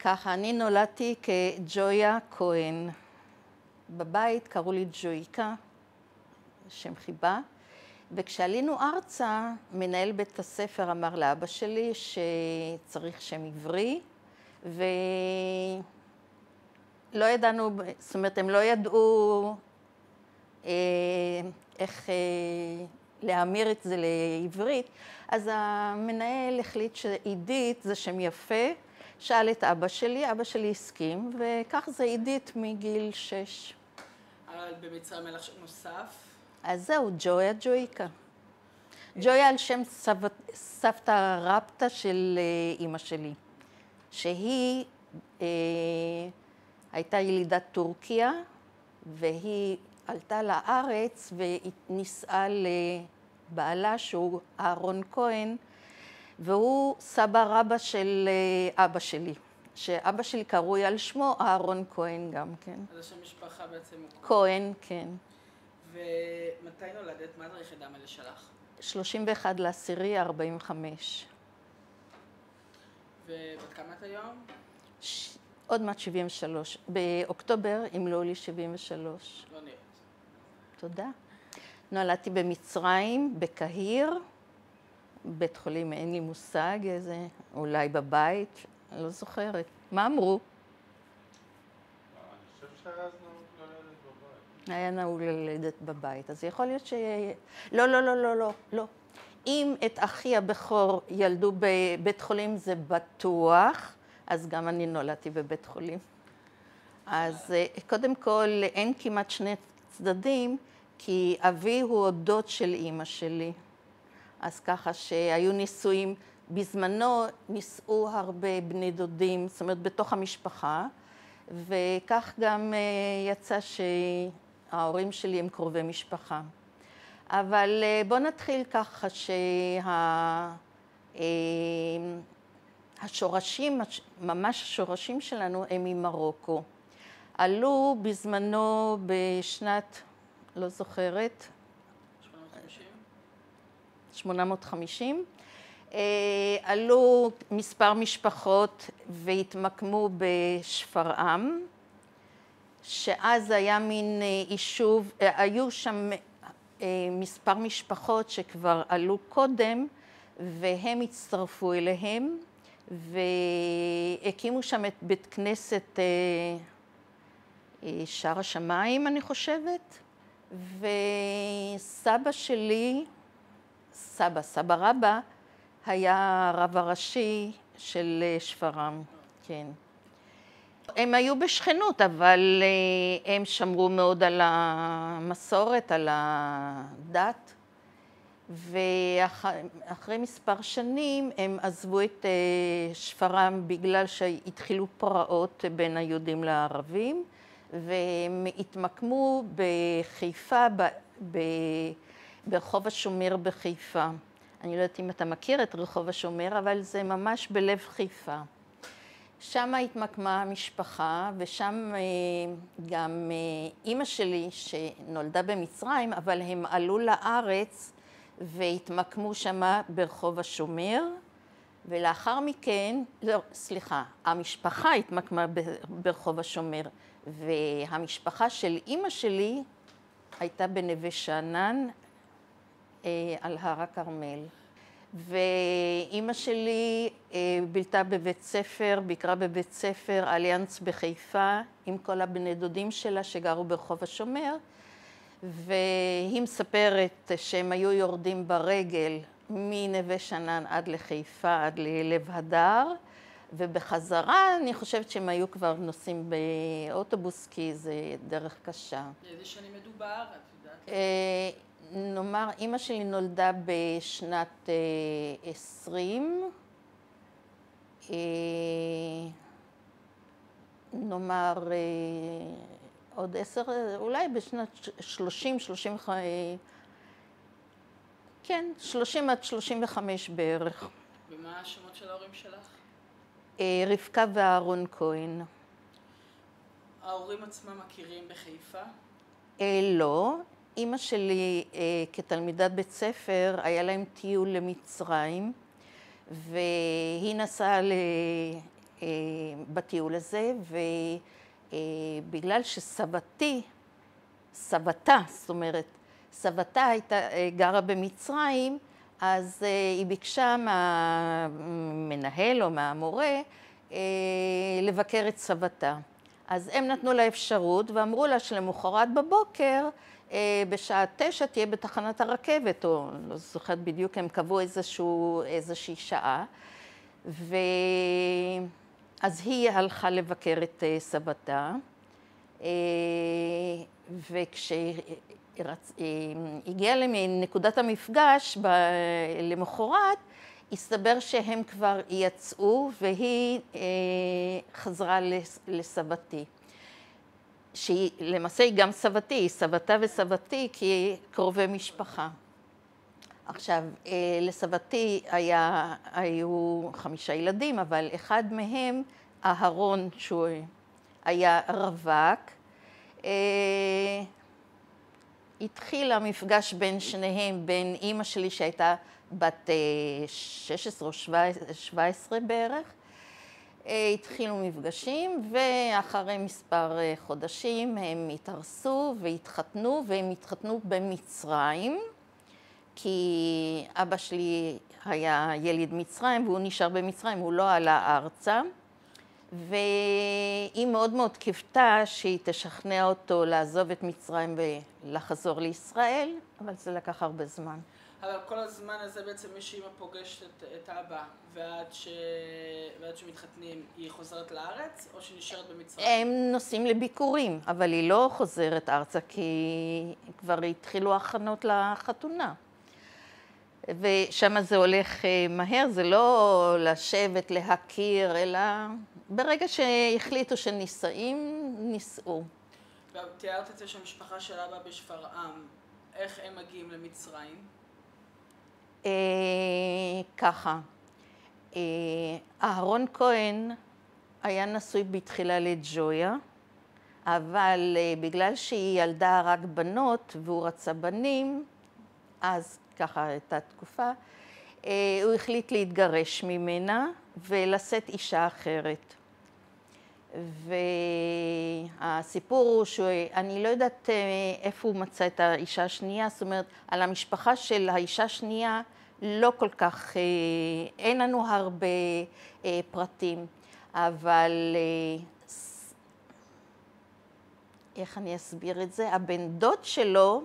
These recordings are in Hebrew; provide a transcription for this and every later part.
ככה, אני נולדתי כג'ויה כהן. בבית קראו לי ג'ויקה, שם חיבה. וכשעלינו ארצה, מנהל בית הספר אמר לאבא שלי שצריך שם עברי, ולא ידענו, זאת אומרת, הם לא ידעו איך להמיר את זה לעברית, אז המנהל החליט שעידית זה שם יפה, שאל את אבא שלי הסכים, וכך זה עידית מגיל 6. אבל במצרים מלך נוסף? אז זהו, ג'ויקה. ג'ויה על שם סבתא רבתא של אמא שלי, שהיא הייתה ילידת טורקיה, והיא עלתה לארץ ונישאה לבעלה שהוא אהרון כהן, והוא סבא רבא של אבא שלי, שאבא שלי קרוי על שמו אהרון כהן גם כן. אז השם משפחה בעצם הוא כהן, כן. ומתי נולדת? מה זה היחידה מלא שלך? 31/10/45. ובת כמה את היום? עוד מעט 73. באוקטובר ימלאו לי 73. לא נראית. תודה. נולדתי במצרים, בקהיר, בית חולים, אין לי מושג, איזה, אולי בבית, אני לא זוכרת. מה אמרו? אני חושב שהיה אז נהוג ללדת בבית. היה נהוג ללדת בבית, אז יכול להיות לא. אם את אחי הבכור ילדו בבית חולים זה בטוח, אז גם אני נולדתי בבית חולים. אז קודם כל אין כמעט שני צדדים, כי אבי הוא דוד של אמא שלי. אז ככה שהיו נישואים, בזמנו נישאו הרבה בני דודים, זאת אומרת בתוך המשפחה, וכך גם יצא שההורים שלי הם קרובי משפחה. אבל בוא נתחיל ככה השורשים, ממש השורשים שלנו הם ממרוקו. עלו בזמנו בשנת, לא זוכרת, 850. עלו מספר משפחות והתמקמו בשפרעם, שאז היה מין יישוב, היו שם מספר משפחות שכבר עלו קודם, והם הצטרפו אליהם, והקימו שם את בית כנסת שער השמיים, אני חושבת, וסבא שלי, סבא רבא, היה הרב הראשי של שפרעם, כן. הם היו בשכנות, אבל הם שמרו מאוד על המסורת, על הדת, ואחרי מספר שנים הם עזבו את שפרעם בגלל שהתחילו פרעות בין היהודים לערבים, והם התמקמו בחיפה, ברחוב השומר בחיפה. אני לא יודעת אם אתה מכיר את רחוב השומר, אבל זה ממש בלב חיפה. שם התמקמה המשפחה, ושם גם אימא שלי שנולדה במצרים, אבל הם עלו לארץ והתמקמו שם ברחוב השומר, ולאחר מכן, לא, סליחה, המשפחה התמקמה ברחוב השומר, והמשפחה של אימא שלי הייתה בנווה שאנן על הר הכרמל. ואימא שלי בילתה בבית ספר, ביקרה בבית ספר אליאנס בחיפה, עם כל הבני דודים שלה שגרו ברחוב השומר, והיא מספרת שהם היו יורדים ברגל מנווה שאנן עד לחיפה, עד ללב הדר, ובחזרה אני חושבת שהם היו כבר נוסעים באוטובוס, כי זה דרך קשה. איזה שנים מדובר, את יודעת? נאמר, אימא שלי נולדה בשנת 20, נאמר עוד 10, אולי בשנת 30, 35, כן, 30 עד 35 בערך. ומה השמות של ההורים שלך? רבקה ואהרון כהן. ההורים עצמם מכירים בחיפה? לא. אמא שלי כתלמידת בית ספר, היה להם טיול למצרים, והיא נסעה בטיול הזה, ובגלל שסבתי, סבתה, זאת אומרת, סבתה הייתה גרה במצרים, אז היא ביקשה מהמנהל או מהמורה לבקר את סבתה. אז הם נתנו לה אפשרות ואמרו לה שלמחרת בבוקר, בשעה 9 תהיה בתחנת הרכבת, או לא זוכרת בדיוק, הם קבעו איזושהי שעה. אז היא הלכה לבקר את סבתה, וכשהגיעה לנקודת המפגש למחרת, הסתבר שהם כבר יצאו והיא חזרה לסבתי. שהיא למעשה היא גם סבתי, היא סבתה וסבתי כי קרובי משפחה. עכשיו, לסבתי היו 5 ילדים, אבל אחד מהם, אהרון, שהוא היה רווק, התחיל המפגש בין שניהם, בין אימא שלי שהייתה בת 16 או 17 בערך, התחילו מפגשים, ואחרי מספר חודשים הם התארסו והתחתנו, והם התחתנו במצרים, כי אבא שלי היה יליד מצרים והוא נשאר במצרים, הוא לא עלה ארצה, והיא מאוד מאוד קיוותה שהיא תשכנע אותו לעזוב את מצרים ולחזור לישראל, אבל זה לקח הרבה זמן. אבל כל הזמן הזה בעצם מי שאמא פוגשת את אבא ועד שמתחתנים, היא חוזרת לארץ או שנשארת במצרים? הם נוסעים לביקורים, אבל היא לא חוזרת ארצה כי כבר התחילו הכנות לחתונה. ושם זה הולך מהר, זה לא לשבת, להכיר, אלא ברגע שהחליטו שנישאים, נישאו. ותיארת את זה שהמשפחה של אבא בשפרעם, איך הם מגיעים למצרים? ככה, אהרון כהן היה נשוי בתחילה לג'ויה, אבל בגלל שהיא ילדה רק בנות והוא רצה בנים, אז ככה הייתה תקופה, הוא החליט להתגרש ממנה ולשאת אישה אחרת. והסיפור הוא שאני לא יודעת איפה הוא מצא את האישה השנייה, זאת אומרת, על המשפחה של האישה השנייה לא כל כך, אין לנו הרבה פרטים, אבל איך אני אסביר את זה? הבן דוד שלו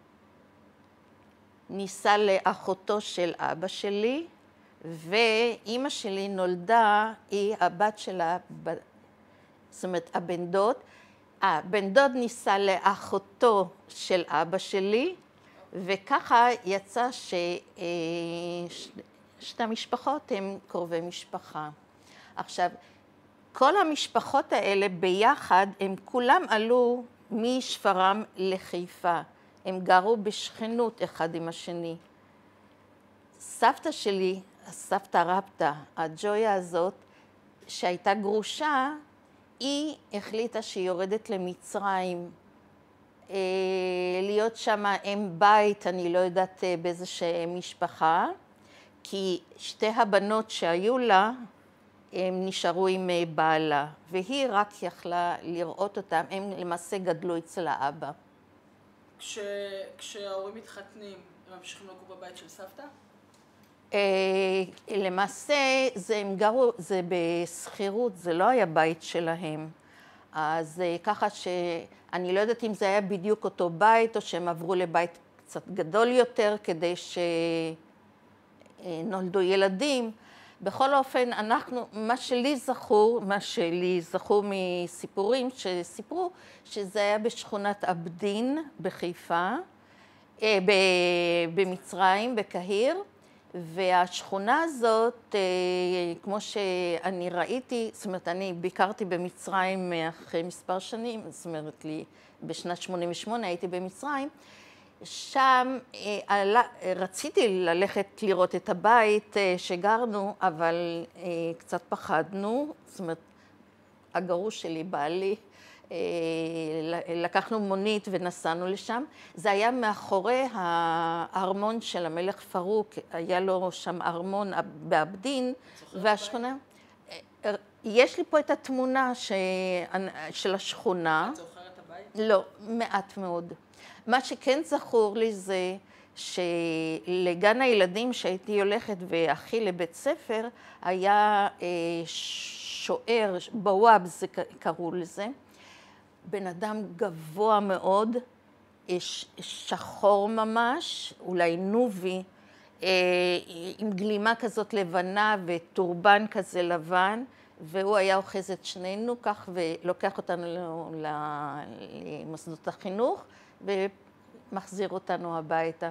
נישא לאחותו של אבא שלי, ואימא שלי נולדה, היא הבת שלה, זאת אומרת, בן דוד נישא לאחותו של אבא שלי, וככה יצא ששתי המשפחות הן קרובי משפחה. עכשיו, כל המשפחות האלה ביחד, הם כולם עלו משפרעם לחיפה. הם גרו בשכנות אחד עם השני. סבתא שלי, הסבתא רבתא, הג'ויה הזאת, שהייתה גרושה, היא החליטה שהיא יורדת למצרים, להיות שם אם בית, אני לא יודעת באיזה משפחה, כי שתי הבנות שהיו לה, הם נשארו עם בעלה, והיא רק יכלה לראות אותם, הם למעשה גדלו אצל האבא. כשההורים מתחתנים, הם ממשיכים לגור בבית של סבתא? למעשה הם גרו, זה בסחירות, זה לא היה בית שלהם. אז ככה שאני לא יודעת אם זה היה בדיוק אותו בית, או שהם עברו לבית קצת גדול יותר, כדי שנולדו ילדים. בכל אופן, מה שלי זכור מסיפורים שסיפרו, שזה היה בשכונת אבדין בחיפה, במצרים, בקהיר, והשכונה הזאת, כמו שאני ראיתי, זאת אומרת, אני ביקרתי במצרים אחרי מספר שנים, זאת אומרת, בשנת 88 הייתי במצרים, שם רציתי ללכת לראות את הבית שגרנו, אבל קצת פחדנו, זאת אומרת, הגרוש שלי, בעלי, לקחנו מונית ונסענו לשם. זה היה מאחורי הארמון של המלך פרוק, היה לו שם ארמון באבדין, והשכונה... יש לי פה את התמונה של השכונה. את זוכרת את הבית? לא, מעט מאוד. מה שכן זכור לי זה שלגן הילדים שהייתי הולכת ואחי לבית ספר, היה שוער, בוואב זה קראו לזה, בן אדם גבוה מאוד, שחור ממש, אולי נובי, עם גלימה כזאת לבנה וטורבן כזה לבן, והוא היה אוחז את שנינו כך ולוקח אותנו למוסדות החינוך ומחזיר אותנו הביתה.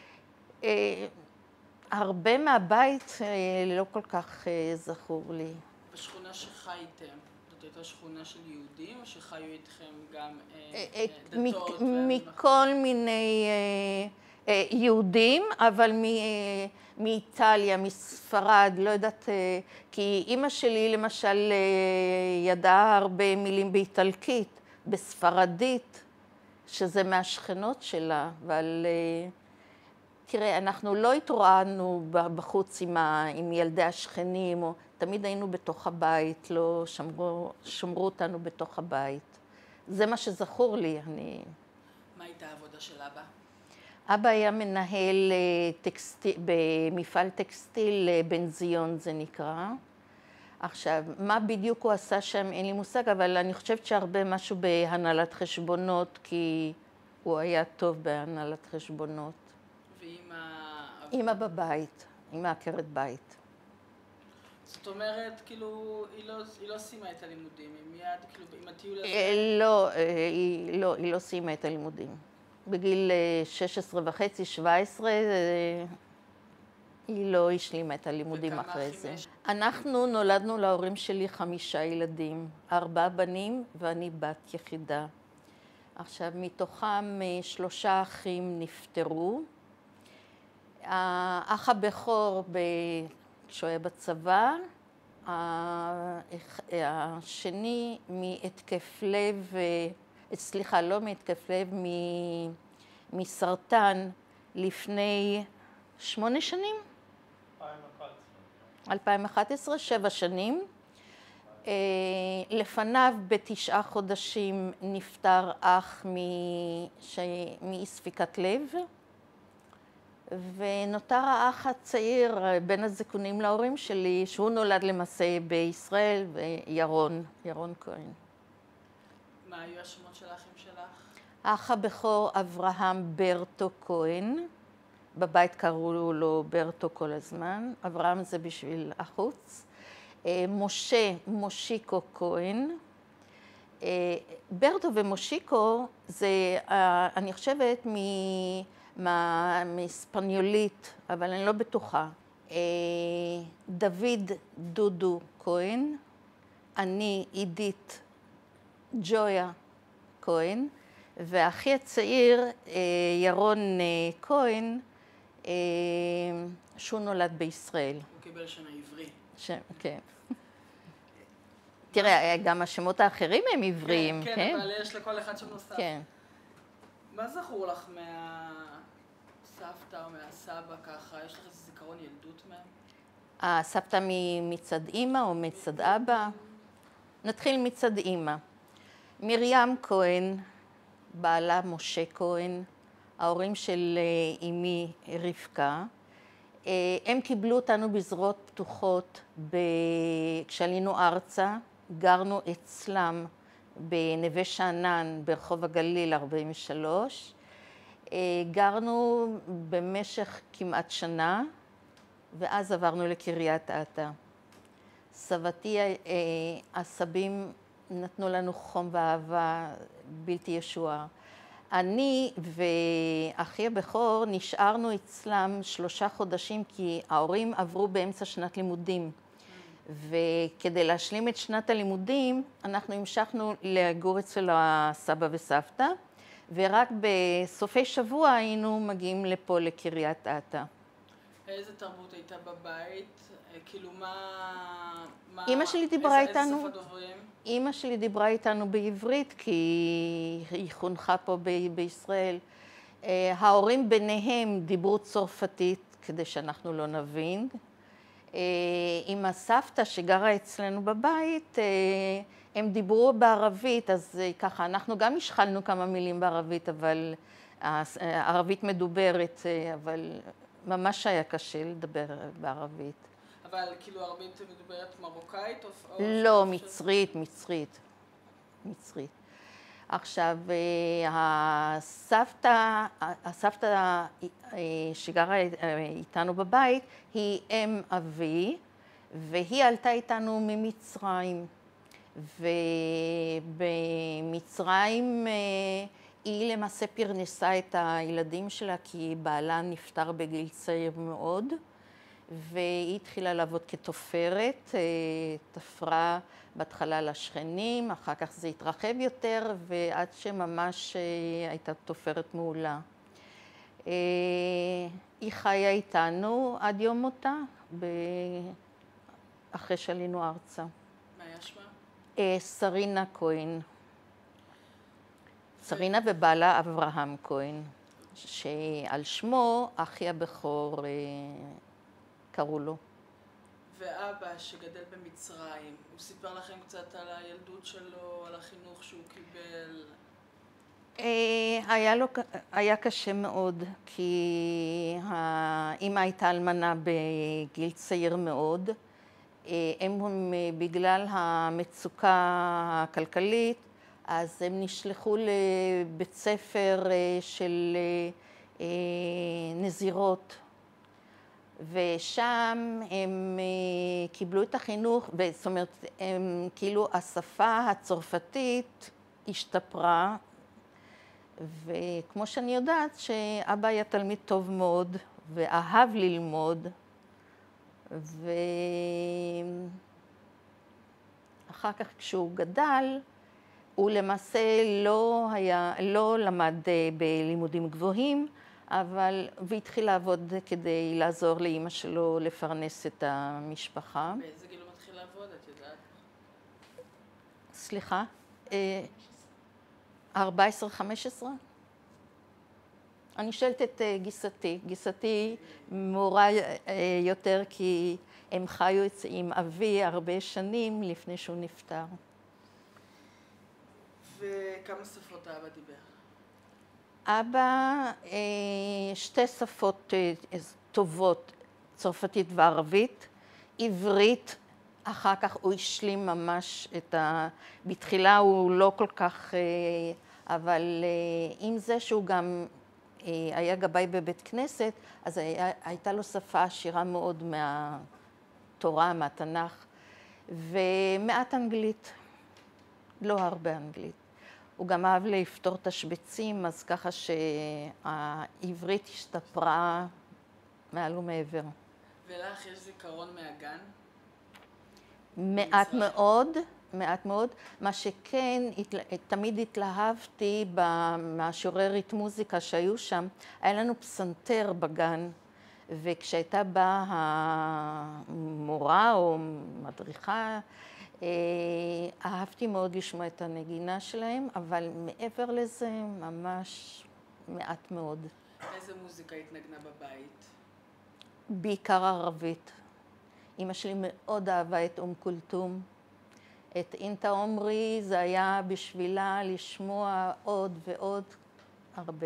הרבה מהבית לא כל כך זכור לי. בשכונה שחייתם, זאת הייתה שכונה של יהודים או שחיו איתכם גם דתות? מכל מיני יהודים, אבל מאיטליה, מספרד, לא יודעת, כי אימא שלי למשל ידעה הרבה מילים באיטלקית, בספרדית, שזה מהשכנות שלה, אבל תראה, אנחנו לא התרוענו בחוץ עם ילדי השכנים, או תמיד היינו בתוך הבית, לא שמרו אותנו בתוך הבית. זה מה שזכור לי. מה הייתה העבודה של אבא? אבא היה מנהל במפעל טקסטיל בן זיון זה נקרא. עכשיו, מה בדיוק הוא עשה שם אין לי מושג, אבל אני חושבת שהרבה משהו בהנהלת חשבונות, כי הוא היה טוב בהנהלת חשבונות. אמא בבית, אמא עקרת בית. זאת אומרת, כאילו, היא לא סיימה את הלימודים, היא מיד, כאילו, עם הטיול הזה? היא לא סיימה את הלימודים. בגיל 16 וחצי, 17, היא לא השלימה את הלימודים אחרי זה. אנחנו נולדנו להורים שלי 5 ילדים, 4 בנים ואני בת יחידה. עכשיו, מתוכם 3 אחים נפטרו. האח הבכור כשהוא היה בצבא, השני מהתקף לב, סליחה, לא מהתקף לב, מסרטן לפני 8 שנים? 2011, 7 שנים. לפניו ב9 חודשים נפטר אח מאי ספיקת לב. ונותר האח הצעיר, בין הזקונים להורים שלי, שהוא נולד למעשה בישראל, וירון כהן. מה היו השמות של האחים שלך? האח הבכור אברהם ברטו כהן, בבית קראו לו ברטו כל הזמן, אברהם זה בשביל החוץ. משה מושיקו כהן. ברטו ומושיקו זה, אני חושבת, מספניולית, אבל אני לא בטוחה. דוד דודו כהן, אני עידית ג'ויה כהן, והאחי הצעיר ירון כהן, שהוא נולד בישראל. הוא קיבל שנה עברי. כן. תראה, גם השמות האחרים הם עבריים, כן? כן, אבל יש לכל אחד שם נוסף. כן. מה זכור לך מהסבתא או מהסבא ככה? יש לך איזה זיכרון ילדות מהם? הסבתא מצד אימא או מצד אבא? נתחיל מצד אימא. מרים כהן, בעלה משה כהן, ההורים של אמי רבקה, הם קיבלו אותנו בזרועות פתוחות כשעלינו ארצה, גרנו אצלם בנווה שאנן ברחוב הגליל 43. גרנו במשך כמעט שנה, ואז עברנו לקריית אתא. סבתי, הסבים נתנו לנו חום ואהבה בלתי ישועה. אני ואחי הבכור נשארנו אצלם 3 חודשים, כי ההורים עברו באמצע שנת לימודים. וכדי להשלים את שנת הלימודים, אנחנו המשכנו לגור אצל הסבא וסבתא, ורק בסופי שבוע היינו מגיעים לפה לקריית אתא. איזה תרבות הייתה בבית? כאילו מה... אמא שלי דיברה איתנו. איזה שפה דוברים? אמא שלי דיברה איתנו בעברית, כי היא חונכה פה בישראל. ההורים ביניהם דיברו צרפתית כדי שאנחנו לא נבין. עם הסבתא שגרה אצלנו בבית, הם דיברו בערבית, אז ככה, אנחנו גם השחלנו כמה מילים בערבית, אבל ערבית מדוברת, אבל ממש היה קשה לדבר בערבית. אבל כאילו ערבית מדוברת מרוקאית או... לא, מצרית. עכשיו, הסבתא שגרה איתנו בבית היא אם אבי, והיא עלתה איתנו ממצרים. ובמצרים היא למעשה פרנסה את הילדים שלה, כי בעלה נפטר בגיל צעיר מאוד, והיא התחילה לעבוד כתופרת, תפרה בהתחלה לשכנים, אחר כך זה התרחב יותר, ועד שממש הייתה תופרת מעולה. היא חיה איתנו עד יום מותה, אחרי שעלינו ארצה. מה היה שמה? שרינה כהן. שרינה ובעלה אברהם כהן, שעל שמו אחי הבכור קראו לו. ואבא שגדל במצרים, הוא סיפר לכם קצת על הילדות שלו, על החינוך שהוא קיבל? היה קשה מאוד, כי האמא הייתה אלמנה בגיל צעיר מאוד. הם בגלל המצוקה הכלכלית, אז הם נשלחו לבית ספר של נזירות. ושם הם קיבלו את החינוך, זאת אומרת, כאילו השפה הצרפתית השתפרה, וכמו שאני יודעת שאבא היה תלמיד טוב מאוד ואהב ללמוד, ואחר כך כשהוא גדל, הוא למעשה לא למד בלימודים גבוהים, והתחיל לעבוד כדי לעזור לאמא שלו לפרנס את המשפחה. באיזה גיל הוא מתחיל לעבוד, את יודעת? סליחה? 14-15? אני שואלת את גיסתי. גיסתי מורה יותר כי הם חיו עם אבי הרבה שנים לפני שהוא נפטר. וכמה שפות האבא דיבר? אבא, שתי שפות טובות, צרפתית וערבית, עברית, אחר כך הוא השלים ממש בתחילה הוא לא כל כך, אבל עם זה שהוא גם היה גבאי בבית כנסת, אז הייתה לו שפה עשירה מאוד מהתורה, מהתנ"ך, ומעט אנגלית, לא הרבה אנגלית. הוא גם אהב לפתור תשבצים, אז ככה שהעברית השתפרה מעל ומעבר. ולך יש זיכרון מהגן? מעט מאוד, מעט מאוד. מה שכן, תמיד התלהבתי מהשיעורי מוזיקה שהיו שם. היה לנו פסנתר בגן, וכשהייתה באה המורה או מדריכה, אהבתי מאוד לשמוע את הנגינה שלהם, אבל מעבר לזה ממש מעט מאוד. איזה מוזיקה התנגנה בבית? בעיקר ערבית. אמא שלי מאוד אהבה את כולתום. את אינתה עומרי זה היה בשבילה לשמוע עוד ועוד הרבה.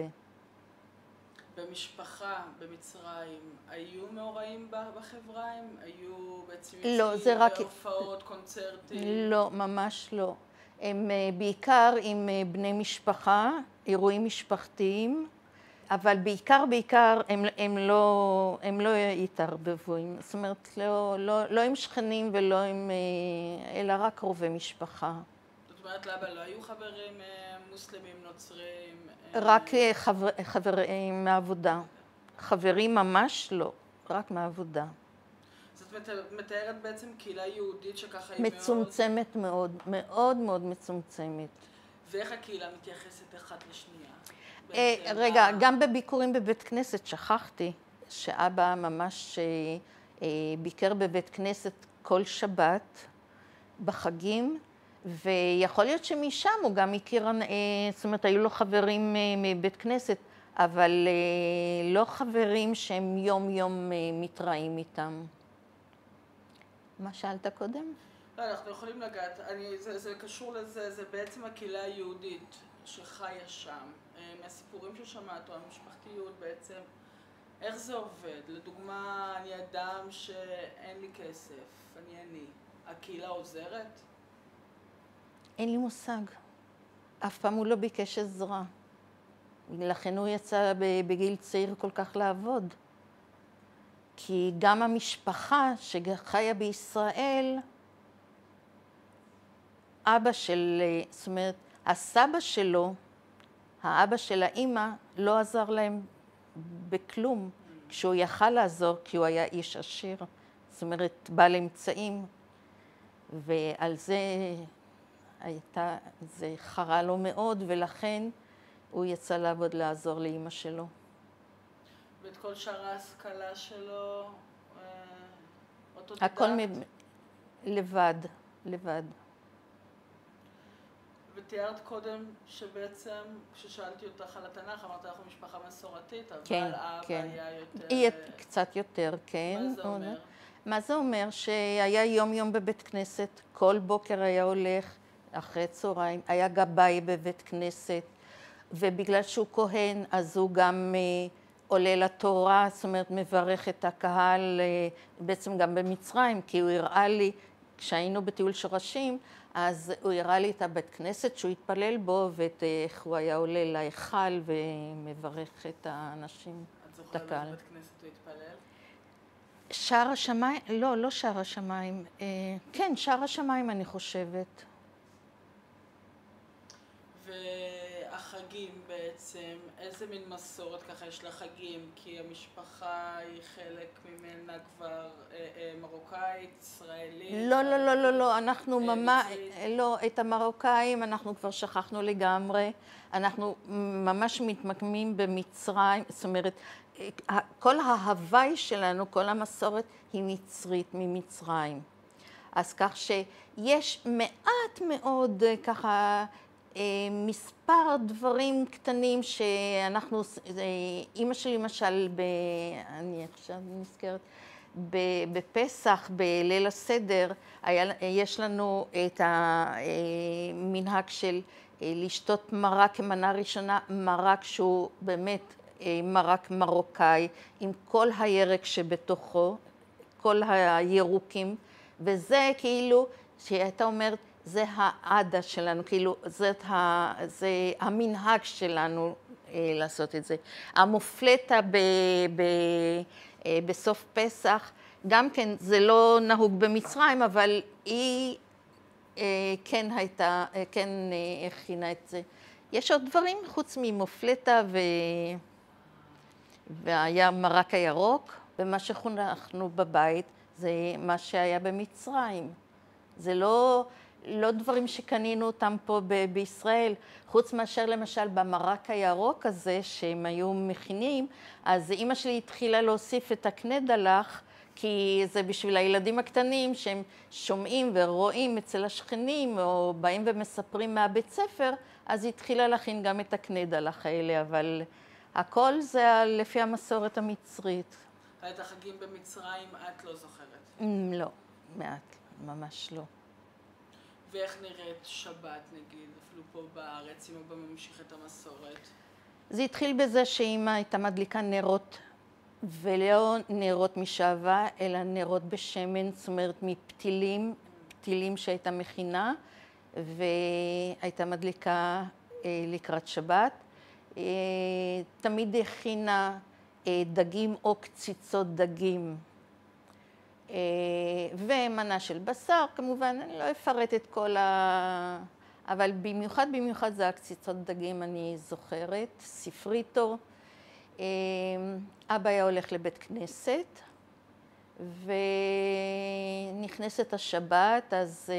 במשפחה, במצרים, היו מאורעים בחברה? הם היו בעצם לא, זה רק... הופעות, קונצרטים? לא, ממש לא. הם בעיקר עם בני משפחה, אירועים משפחתיים, אבל בעיקר הם לא התערבבו, זאת אומרת, לא עם שכנים ולא עם... אלא רק קרובי משפחה. זאת אומרת, לאבא לא היו חברים מוסלמים, נוצרים? רק חברים מהעבודה. חברים ממש לא, רק מהעבודה. זאת מתארת בעצם קהילה יהודית שככה היא מצומצמת מאוד, מאוד מאוד מצומצמת. ואיך הקהילה מתייחסת אחת לשנייה? רגע, גם בביקורים בבית כנסת שכחתי שאבא ממש ביקר בבית כנסת כל שבת בחגים, ויכול להיות שמשם הוא גם הכיר, זאת אומרת, היו לו חברים מבית כנסת, אבל לא חברים שהם יום יום מתראים איתם. מה שאלת קודם? לא, אנחנו יכולים לגעת, זה קשור לזה, זה בעצם הקהילה היהודית שחיה שם. מהסיפורים ששמעת, או המשפחתיות בעצם, איך זה עובד? לדוגמה, אני אדם שאין לי כסף, אני עני. הקהילה עוזרת? אין לי מושג. אף פעם הוא לא ביקש עזרה. לכן הוא יצא בגיל צעיר כל כך לעבוד. כי גם המשפחה שחיה בישראל, אבא של, זאת אומרת, הסבא שלו, האבא של האימא, לא עזר להם בכלום, כשהוא יכל לעזור, כי הוא היה איש עשיר, זאת אומרת, בעל אמצעים, ועל זה זה חרה לו מאוד, ולכן הוא יצא לעבוד לעזור לאימא שלו. ואת כל שאר ההשכלה שלו, אוטודידקט? הכל לבד. ותיארת קודם שבעצם, כששאלתי אותך על התנ"ך, אמרת לך משפחה מסורתית, אבל כן, אבא כן. היה יותר... יהיה קצת יותר, כן. מה זה אומר? מה זה אומר? שהיה יום בבית כנסת, כל בוקר היה הולך, אחרי צהריים, היה גבאי בבית כנסת, ובגלל שהוא כהן, אז הוא גם עולה לתורה, זאת אומרת, מברך את הקהל, בעצם גם במצרים, כי הוא הראה לי, כשהיינו בטיול שורשים, אז הוא הראה לי את הבית כנסת שהוא התפלל בו, ואת איך הוא היה עולה להיכל ומברך את האנשים, את הקהל. את זוכרת בבית כנסת הוא התפלל? שער השמיים, לא שער השמיים, כן, שער השמיים אני חושבת. והחגים בעצם, איזה מין מסורת ככה יש לחגים? כי המשפחה היא חלק ממנה כבר מרוקאית, ישראלית. לא, אנחנו ממש, מצרית. לא, את המרוקאים אנחנו כבר שכחנו לגמרי. אנחנו ממש מתמקמים במצרים, זאת אומרת, כל ההוואי שלנו, כל המסורת היא מצרית, ממצרים. אז כך שיש מעט מאוד ככה מספר דברים קטנים שאנחנו, אמא שלי למשל, אני עכשיו נזכרת, בפסח, בליל הסדר, יש לנו את המנהג של לשתות מרק כמנה ראשונה, מרק שהוא באמת מרק מרוקאי, עם כל הירק שבתוכו, כל הירוקים, וזה כאילו, שהייתה אומרת, זה העדה שלנו, כאילו, זה המנהג שלנו לעשות את זה. המופלטה בסוף פסח, גם כן, זה לא נהוג במצרים, אבל היא כן הייתה, כן הכינה את זה. יש עוד דברים חוץ ממופלטה והיה מרק הירוק, ומה שחונכנו בבית זה מה שהיה במצרים. זה לא דברים שקנינו אותם פה בישראל, חוץ מאשר למשל במרק הירוק הזה שהם היו מכינים, אז אמא שלי התחילה להוסיף את הקנדלח, כי זה בשביל הילדים הקטנים שהם שומעים ורואים אצל השכנים, או באים ומספרים מהבית ספר, אז היא התחילה להכין גם את הקנדלח האלה, אבל הכל זה לפי המסורת המצרית. את החגים במצרים את לא זוכרת? לא, מעט, ממש לא. ואיך נראית שבת נגיד, אפילו פה בארץ, אם אבא ממשיך את המסורת? זה התחיל בזה שאמא הייתה מדליקה נרות, ולא נרות משעווה, אלא נרות בשמן, זאת אומרת מפתילים, פתילים שהייתה מכינה, והייתה מדליקה לקראת שבת. תמיד הכינה דגים או קציצות דגים. ומנה של בשר, כמובן, אני לא אפרט את כל אבל במיוחד זה הקציצות דגים, אני זוכרת, ספריטו. אבא היה הולך לבית כנסת, ונכנסת השבת, אז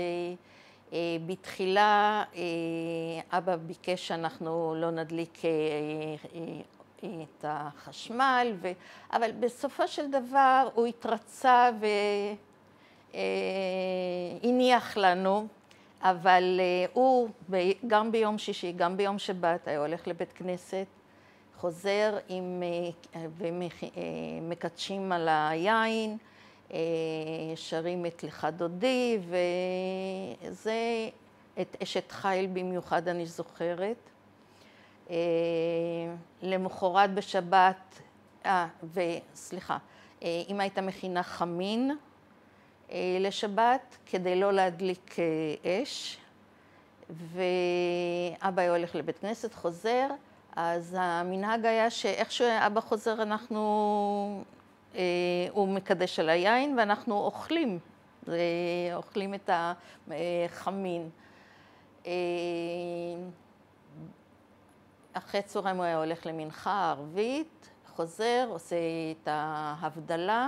בתחילה אבא ביקש שאנחנו לא נדליק את החשמל, אבל בסופו של דבר הוא התרצה והניח לנו, אבל הוא גם ביום שישי, גם ביום שבת, היה הולך לבית כנסת, חוזר ומקדשים על היין, שרים את לך דודי, וזה את אשת חיל במיוחד אני זוכרת. למחרת בשבת, וסליחה, אמא הייתה מכינה חמין לשבת כדי לא להדליק אש, ואבא היה הולך לבית כנסת, חוזר, אז המנהג היה שאיך שאבא חוזר הוא מקדש על היין ואנחנו אוכלים, אוכלים את החמין. אחרי צהריים הוא היה הולך למנחה ערבית, חוזר, עושה את ההבדלה,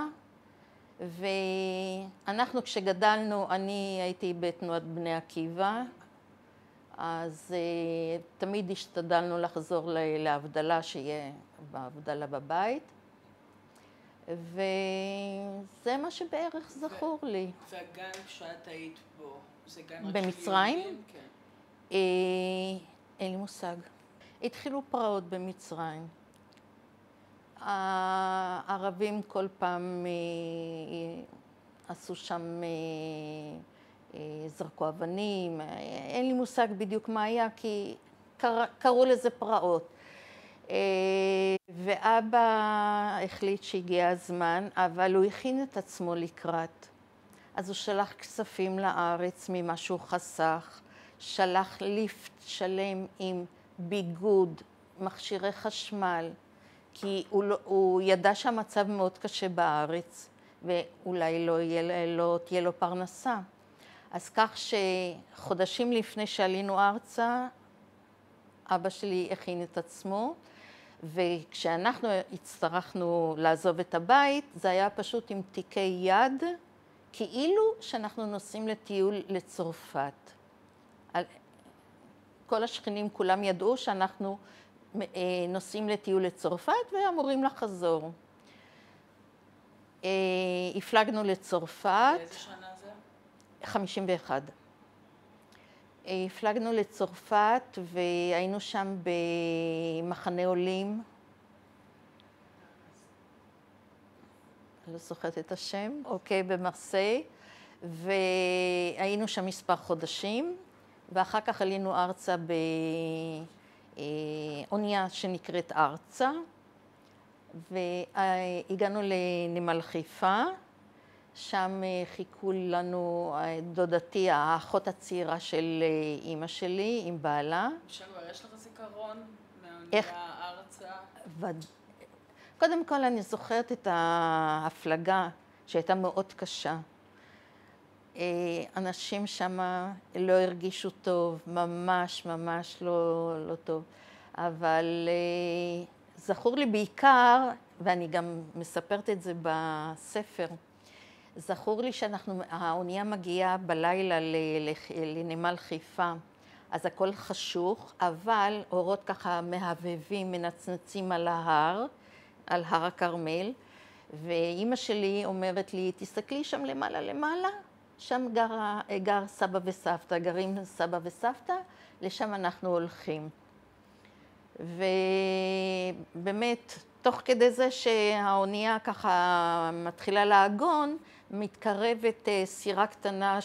ואנחנו כשגדלנו, אני הייתי בתנועת בני עקיבא, אז תמיד השתדלנו לחזור להבדלה, שיהיה בהבדלה בבית, וזה מה שבערך זכור לי. והגן שאת היית בו, זה גן רק של במצרים? יהודים? כן. אין לי מושג. התחילו פרעות במצרים. הערבים כל פעם עשו שם, זרקו אבנים, אין לי מושג בדיוק מה היה, כי קראו לזה פרעות. ואבא החליט שהגיע הזמן, אבל הוא הכין את עצמו לקראת. אז הוא שלח כספים לארץ ממה שהוא חסך, שלח ליפט שלם עם ביגוד, מכשירי חשמל, כי הוא ידע שהמצב מאוד קשה בארץ, ואולי לא תהיה לו פרנסה. אז כך שחודשים לפני שעלינו ארצה, אבא שלי הכין את עצמו, וכשאנחנו הצטרכנו לעזוב את הבית, זה היה פשוט עם תיקי יד, כאילו שאנחנו נוסעים לטיול לצרפת. כל השכנים כולם ידעו שאנחנו נוסעים לטיול לצרפת ואמורים לחזור. הפלגנו לצרפת. באיזה שנה זה? 51. הפלגנו לצרפת והיינו שם במחנה עולים. לא זוכרת את השם, אוקיי, במרסיי. והיינו שם מספר חודשים, ואחר כך עלינו ארצה באונייה שנקראת ארצה, והגענו לנמל חיפה, שם חיכו לנו דודתי, האחות הצעירה של אימא שלי עם בעלה. שלווה, יש לך זיכרון איך? מהאונייה ארצה? קודם כל אני זוכרת את ההפלגה שהייתה מאוד קשה. אנשים שם לא הרגישו טוב, ממש לא טוב. אבל זכור לי בעיקר, ואני גם מספרת את זה בספר, זכור לי שהאונייה מגיעה בלילה לנמל חיפה, אז הכל חשוך, אבל אורות ככה מהבהבים, מנצנצים על הר הכרמל, ואימא שלי אומרת לי, תסתכלי שם למעלה, שם גר סבא וסבתא, גרים סבא וסבתא, לשם אנחנו הולכים. ובאמת, תוך כדי זה שהאונייה ככה מתחילה לעגון, מתקרבת סירה קטנה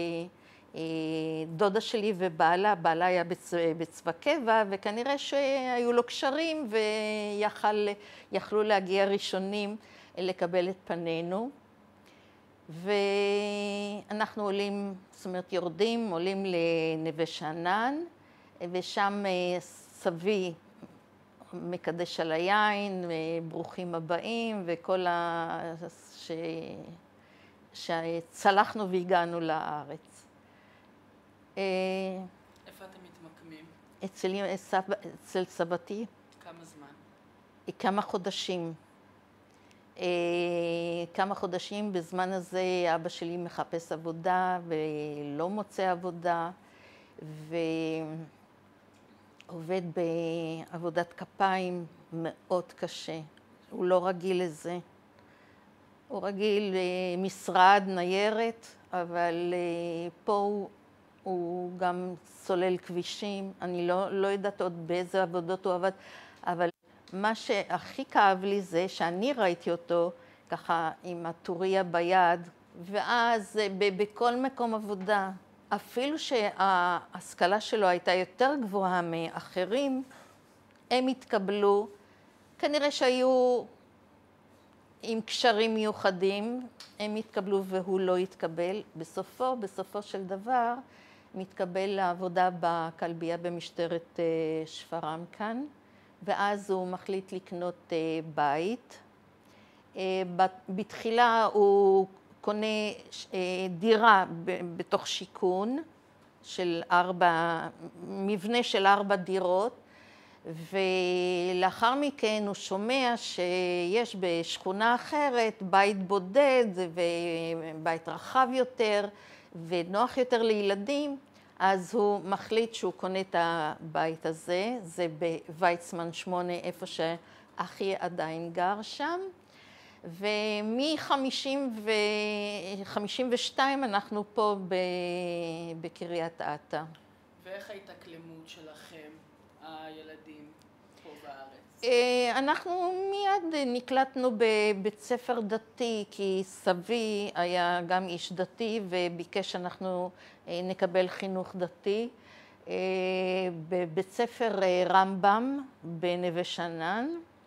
שדודה שלי ובעלה, בעלה היה בצבא קבע, וכנראה שהיו לו קשרים ויכלו להגיע ראשונים לקבל את פנינו. ואנחנו עולים, זאת אומרת יורדים, עולים לנווה שאנן, ושם סבי מקדש על היין, ברוכים הבאים, וכל שצלחנו והגענו לארץ. איפה אתם מתמקמים? אצל סבתי. כמה זמן? כמה חודשים. כמה חודשים, בזמן הזה אבא שלי מחפש עבודה ולא מוצא עבודה, ועובד בעבודת כפיים מאוד קשה. הוא לא רגיל לזה. הוא רגיל משרד, ניירת, אבל פה הוא גם סולל כבישים. אני לא יודעת עוד באיזה עבודות הוא עבד, אבל מה שהכי כאב לי זה שאני ראיתי אותו ככה עם הטוריה ביד, ואז בכל מקום עבודה, אפילו שההשכלה שלו הייתה יותר גבוהה מאחרים, הם התקבלו, כנראה שהיו עם קשרים מיוחדים, הם התקבלו והוא לא התקבל. בסופו של דבר, מתקבל לעבודה בכלבייה במשטרת שפרעם כאן, ואז הוא מחליט לקנות בית. בתחילה הוא קונה דירה בתוך שיכון, מבנה של 4 דירות, ולאחר מכן הוא שומע שיש בשכונה אחרת בית בודד ובית רחב יותר ונוח יותר לילדים, אז הוא מחליט שהוא קונה את הבית הזה, זה בוויצמן 8, איפה שאחי עדיין גר שם, ומ-52 אנחנו פה בקריית אתא. ואיך ההתאקלמות שלכם, הילדים, פה בארץ? אנחנו מיד נקלטנו בבית ספר דתי, כי סבי היה גם איש דתי וביקש שאנחנו נקבל חינוך דתי. בבית ספר רמב"ם בנווה שאנן.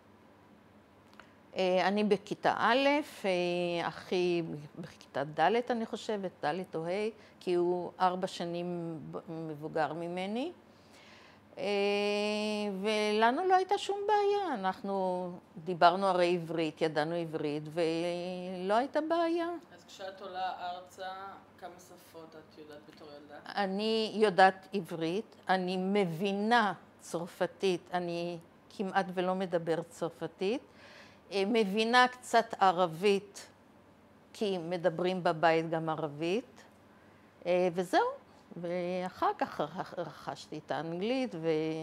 אני בכיתה א', אחי בכיתה ד' אני חושבת, ד' או ה', כי הוא 4 שנים מבוגר ממני. ולנו לא הייתה שום בעיה, אנחנו דיברנו הרי עברית, ידענו עברית, ולא הייתה בעיה. אז כשאת עולה ארצה, כמה שפות את יודעת בתור ילדה? אני יודעת עברית, אני מבינה צרפתית, אני כמעט ולא מדבר צרפתית, מבינה קצת ערבית, כי מדברים בבית גם ערבית, וזהו. ואחר כך רכשתי את האנגלית,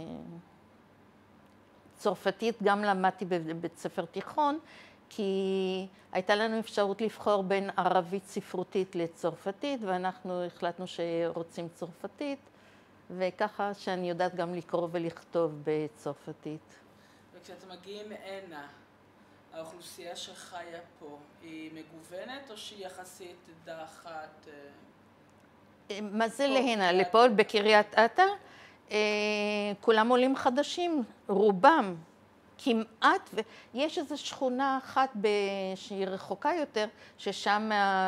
וצרפתית גם למדתי בבית ספר תיכון, כי הייתה לנו אפשרות לבחור בין ערבית ספרותית לצרפתית, ואנחנו החלטנו שרוצים צרפתית, וככה שאני יודעת גם לקרוא ולכתוב בצרפתית. וכשאתם מגיעים הנה, האוכלוסייה שחיה פה היא מגוונת או שהיא יחסית עדה אחת? מה זה להנה? לפה בקריית אתא? כולם עולים חדשים, רובם, כמעט, ויש איזו שכונה אחת שהיא רחוקה יותר, ששם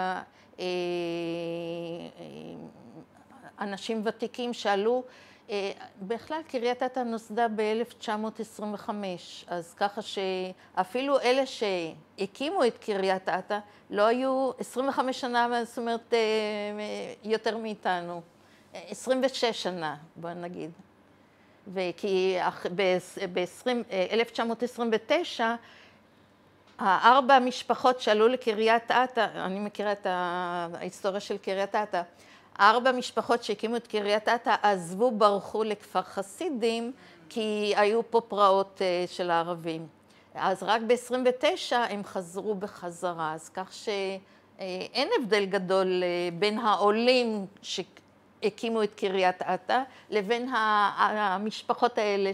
אנשים ותיקים שעלו, בכלל קריית אתא נוסדה ב-1925, אז ככה שאפילו אלה שהקימו את קריית אתא לא היו 25 שנה, זאת אומרת יותר מאיתנו, 26 שנה בוא נגיד. וכי ב-1929 4 המשפחות שעלו לקריית אתא, אני מכירה את ההיסטוריה של קריית אתא, 4 משפחות שהקימו את קריית אתא עזבו, ברחו לכפר חסידים, כי היו פה פרעות של הערבים. אז רק ב-29 הם חזרו בחזרה, אז כך שאין הבדל גדול בין העולים שהקימו את קריית אתא, לבין המשפחות האלה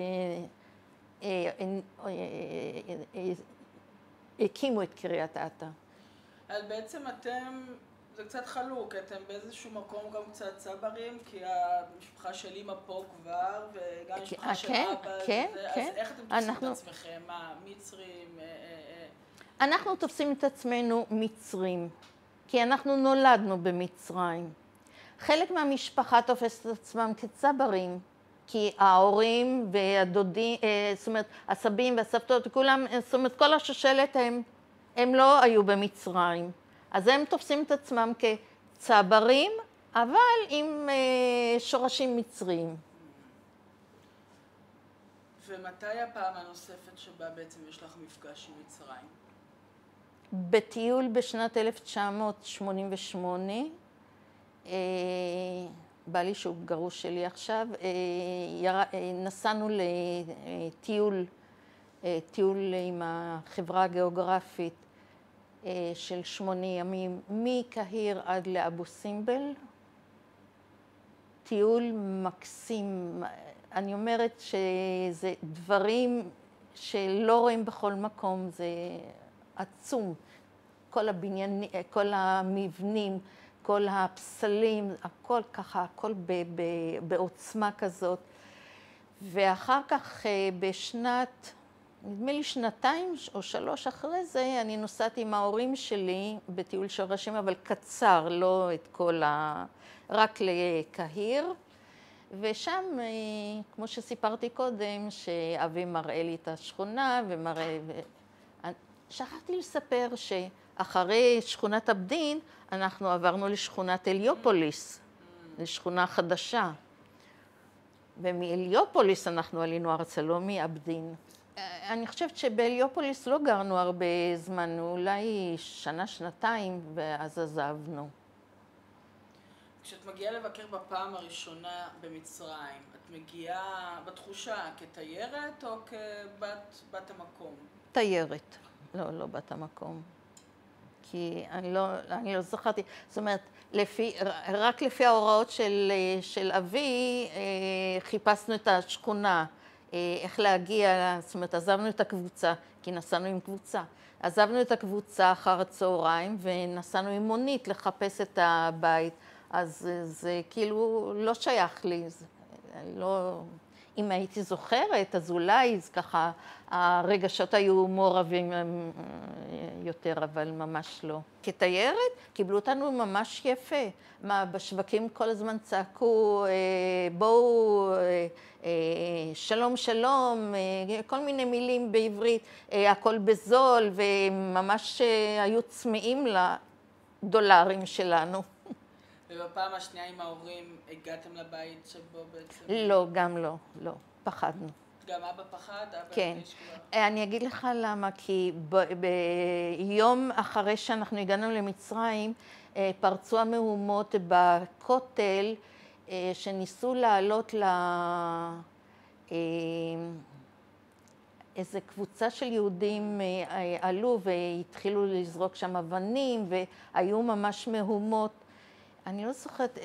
שהקימו את קריית אתא. אז בעצם אתם... זה קצת חלוק, אתם באיזשהו מקום גם קצת צברים, כי המשפחה של אמא פה כבר, וגם המשפחה של אבא, אז איך אתם תופסים את עצמכם? מה, מצרים? אנחנו תופסים את עצמנו מצרים, כי אנחנו נולדנו במצרים. חלק מהמשפחה תופסת את עצמם כצברים, כי ההורים והדודים, זאת אומרת, הסבים והסבתות, כולם, זאת אומרת, כל השושלת הם לא היו במצרים. אז הם תופסים את עצמם כצברים, אבל עם שורשים מצריים. ומתי הפעם הנוספת שבה בעצם יש לך מפגש עם מצרים? בטיול בשנת 1988, בעלי שהוא גרוש שלי עכשיו, נסענו לטיול עם החברה הגיאוגרפית, של 8 ימים, מקהיר עד לאבו סימבל. טיול מקסים. אני אומרת שזה דברים שלא רואים בכל מקום, זה עצום. כל הבניינים, כל המבנים, כל הפסלים, הכל ככה, הכל בעוצמה כזאת. ואחר כך בשנת, נדמה לי שנתיים או 3 אחרי זה, אני נוסעת עם ההורים שלי בטיול שורשים, אבל קצר, לא את כל רק לקהיר. ושם, כמו שסיפרתי קודם, שאבי מראה לי את השכונה ומראה... שכחתי לספר שאחרי שכונת אבדין, אנחנו עברנו לשכונת אליופוליס, לשכונה חדשה. ומאליופוליס אנחנו עלינו ארצה, לא מאבדין. אני חושבת שבאליופוליס לא גרנו הרבה זמן, אולי שנה, שנתיים, ואז עזבנו. כשאת מגיעה לבקר בפעם הראשונה במצרים, את מגיעה בתחושה כתיירת או כבת המקום? תיירת, לא בת המקום. כי אני לא זכרתי, זאת אומרת, רק לפי ההוראות של אבי, חיפשנו את השכונה, איך להגיע, זאת אומרת, עזבנו את הקבוצה, כי נסענו עם קבוצה. עזבנו את הקבוצה אחר הצהריים ונסענו עם מונית לחפש את הבית. אז זה כאילו לא שייך לי, לא... אם הייתי זוכרת, אז אולי זה ככה, הרגשות היו מעורבים יותר, אבל ממש לא. כתיירת קיבלו אותנו ממש יפה. מה, בשווקים כל הזמן צעקו, בואו, שלום שלום, כל מיני מילים בעברית, הכל בזול, וממש היו צמאים לדולרים שלנו. ובפעם השנייה עם ההורים הגעתם לבית שבו בעצם... לא, גם לא, פחדנו. גם אבא פחד? כן. אני אגיד לך למה, כי ביום אחרי שאנחנו הגענו למצרים, פרצו המהומות בכותל, שניסו לעלות איזו קבוצה של יהודים עלו והתחילו לזרוק שם אבנים, והיו ממש מהומות. אני לא זוכרת,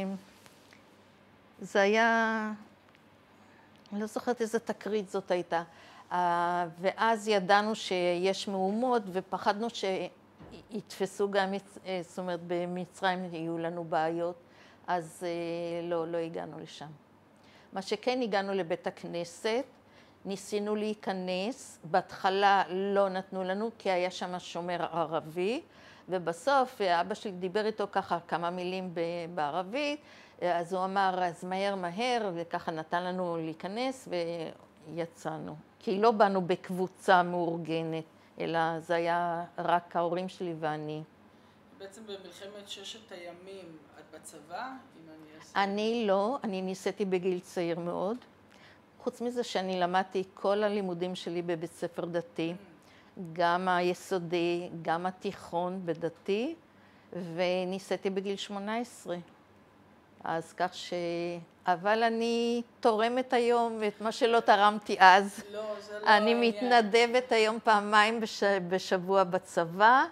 זה היה, אני לא זוכרת איזה תקרית זאת הייתה. ואז ידענו שיש מהומות ופחדנו שיתפסו גם, זאת אומרת, במצרים יהיו לנו בעיות, אז לא הגענו לשם. מה שכן, הגענו לבית הכנסת, ניסינו להיכנס, בהתחלה לא נתנו לנו כי היה שם שומר ערבי, ובסוף אבא שלי דיבר איתו ככה כמה מילים בערבית, אז הוא אמר, אז מהר, וככה נתן לנו להיכנס ויצאנו. כי לא באנו בקבוצה מאורגנת, אלא זה היה רק ההורים שלי ואני. בעצם במלחמת 6 הימים את בצבא? אני לא, אני ניסיתי בגיל צעיר מאוד. חוץ מזה שאני למדתי כל הלימודים שלי בבית ספר דתי. גם היסודי, גם התיכון בדתי, וניסיתי בגיל 18. אז כך אבל אני תורמת היום את מה שלא תרמתי אז. לא, זה לא... אני מתנדבת היום פעמיים בשבוע בצבא,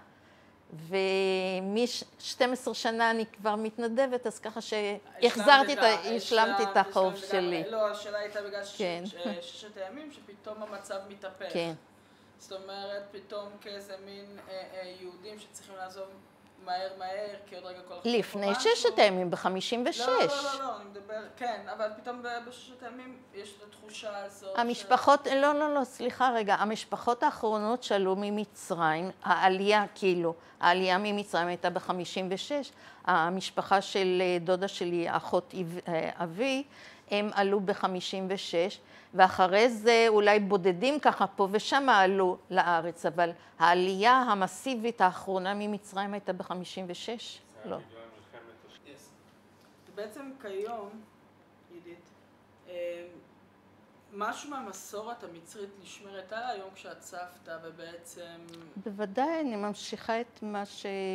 ומ-12 שנה אני כבר מתנדבת, אז ככה שהשלמתי את החוב שלי. לא, השאלה הייתה בגלל 6 הימים, שפתאום המצב מתהפך. כן. זאת אומרת, פתאום כאיזה מין יהודים שצריכים לעזוב מהר, כי עוד רגע כל אחד... לפני 6 הימים, ב-56. לא, אני מדבר, כן, אבל פתאום ב6 הימים יש את התחושה הזאת... המשפחות, לא, סליחה רגע, המשפחות האחרונות שעלו ממצרים, העלייה ממצרים הייתה ב-56, המשפחה של דודה שלי, אחות אבי, הם עלו ב-56, ואחרי זה אולי בודדים ככה פה ושם עלו לארץ, אבל העלייה המסיבית האחרונה ממצרים הייתה ב-56. לא. בעצם כיום, עידית, משהו מהמסורת המצרית נשמרת על היום כשאת סבתא ובעצם... בוודאי, אני ממשיכה את מה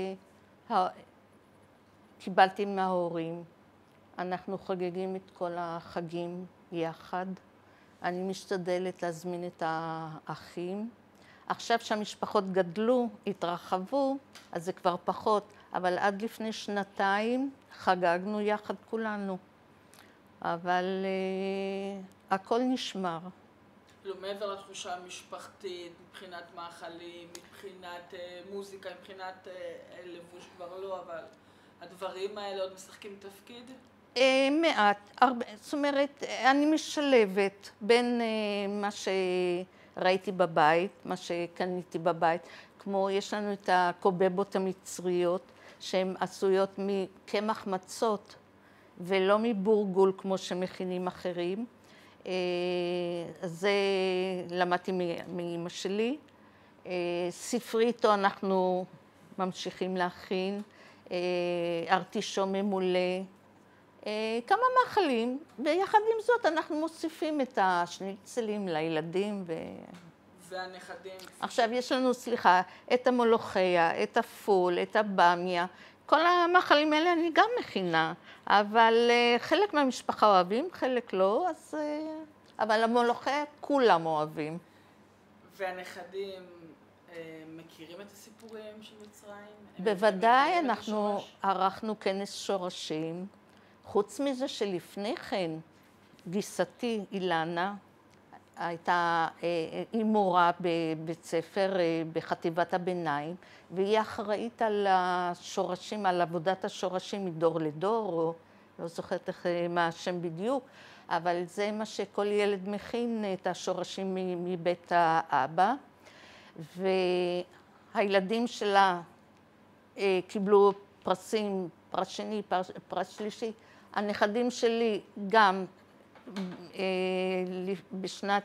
שקיבלתי מההורים. אנחנו חוגגים את כל החגים יחד. אני משתדלת להזמין את האחים. עכשיו שהמשפחות גדלו, התרחבו, אז זה כבר פחות, אבל עד לפני 2 חגגנו יחד כולנו. אבל הכל נשמר. כלומר, מעבר לתחושה המשפחתית, מבחינת מאכלים, מבחינת מוזיקה, מבחינת לבוש כבר לא, אבל הדברים האלה עוד משחקים תפקיד? מעט, הרבה, זאת אומרת, אני משלבת בין מה שראיתי בבית, מה שקניתי בבית, כמו יש לנו את הקובבות המצריות, שהן עשויות מקמח מצות ולא מבורגול כמו שמכינים אחרים. זה למדתי מאמא שלי. ספרי איתו אנחנו ממשיכים להכין, ארטישום ממולא, כמה מאכלים, ויחד עם זאת אנחנו מוסיפים את השניצלים לילדים והנכדים. עכשיו יש לנו, סליחה, את המולוכיה, את הפול, את הבמיה, כל המאכלים האלה אני גם מכינה, אבל חלק מהמשפחה אוהבים, חלק לא, אז... אבל המולוכיה כולם אוהבים. והנכדים מכירים את הסיפורים של מצרים? בוודאי, אנחנו ערכנו כנס שורשים. חוץ מזה שלפני כן, גיסתי אילנה, היא מורה בבית ספר בחטיבת הביניים, והיא אחראית על השורשים, על עבודת השורשים מדור לדור, או לא זוכרת מה השם בדיוק, אבל זה מה שכל ילד מכין, את השורשים מבית האבא, והילדים שלה קיבלו פרסים, פרס שני, פרס שלישי. הנכדים שלי גם בשנת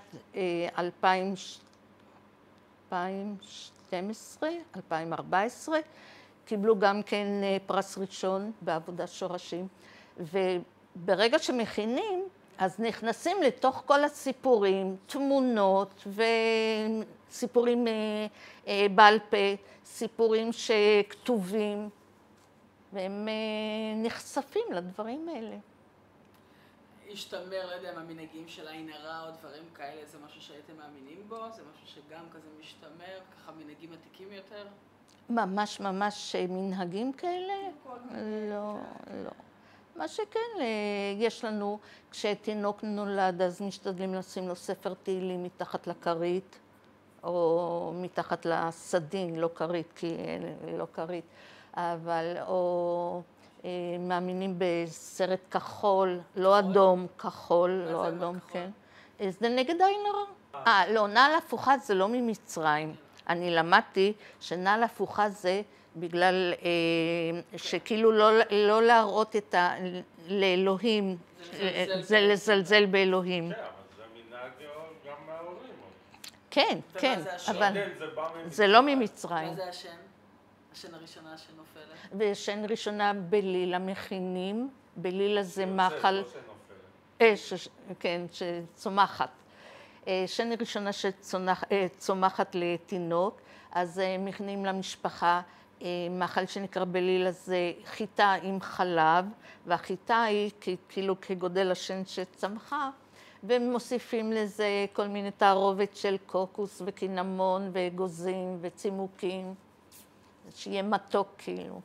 2012, 2014, קיבלו גם כן פרס ראשון בעבודת שורשים. וברגע שמכינים, אז נכנסים לתוך כל הסיפורים, תמונות וסיפורים בעל פה, סיפורים שכתובים, והם נחשפים לדברים האלה. השתמר, לא יודע, מהמנהגים של עין הרע או דברים כאלה, זה משהו שהייתם מאמינים בו? זה משהו שגם כזה משתמר, ככה מנהגים עתיקים יותר? ממש ממש מנהגים כאלה? לא, לא. מה שכן, יש לנו, כשתינוק נולד, אז משתדלים לשים לו ספר תהילים מתחת לכרית, או מתחת לסדין, לא כרית, כי לא כרית, אבל, או מאמינים בסרט כחול, לא אדום, כחול, לא אדום, כן. זה נגד עין הרע. לא, נעל הפוכה זה לא ממצרים. אני למדתי שנעל הפוכה זה בגלל שכאילו לא להראות את לאלוהים, זה לזלזל באלוהים. כן, אבל זה מנהג גם מההורים. כן, כן, אבל זה זה לא ממצרים. מה זה השן? השן הראשונה שנופלת? ושן ראשונה בלילה מכינים, בלילה זה מאכל, כן, שצומחת. שן ראשונה שצומחת לתינוק, אז מכינים למשפחה מאכל שנקרא בלילה זה חיטה עם חלב, והחיטה היא כאילו כגודל השן שצמחה, ומוסיפים לזה כל מיני תערובת של קוקוס וקינמון ואגוזים וצימוקים, שיהיה מתוק כאילו.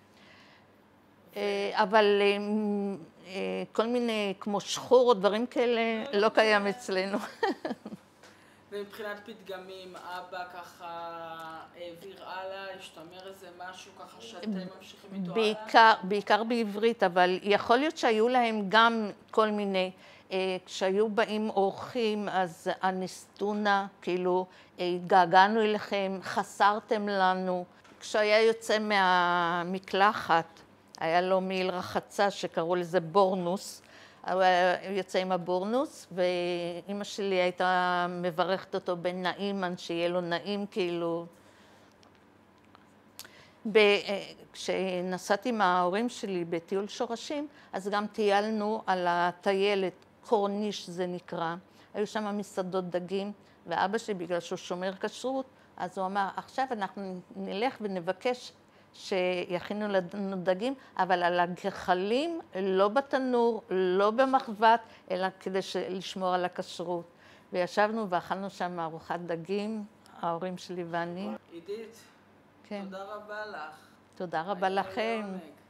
אבל כל מיני כמו שחור או דברים כאלה לא קיים אצלנו. ומבחינת פתגמים, אבא ככה העביר הלאה, השתמר איזה משהו ככה שאתם ממשיכים איתו הלאה? בעיקר בעברית, אבל יכול להיות שהיו להם גם כל מיני, כשהיו באים אורחים, אז אנסטונה, כאילו, התגעגענו אליכם, חסרתם לנו. כשהיה יוצא מהמקלחת, היה לו מעיל רחצה שקראו לזה בורנוס, הוא יוצא עם הבורנוס, ואימא שלי הייתה מברכת אותו בנעימן, שיהיה לו נעים כאילו. כשנסעתי עם ההורים שלי בטיול שורשים, אז גם טיילנו על הטיילת, קורניש זה נקרא. היו שם מסעדות דגים, ואבא שלי, בגלל שהוא שומר כשרות, אז הוא אמר, עכשיו אנחנו נלך ונבקש שיכינו לנו דגים, אבל על הגחלים, לא בתנור, לא במחבת, אלא כדי לשמור על הכשרות. וישבנו ואכלנו שם ארוחת דגים, ההורים שלי ואני. עידית, כן. תודה רבה לך. תודה רבה לכם.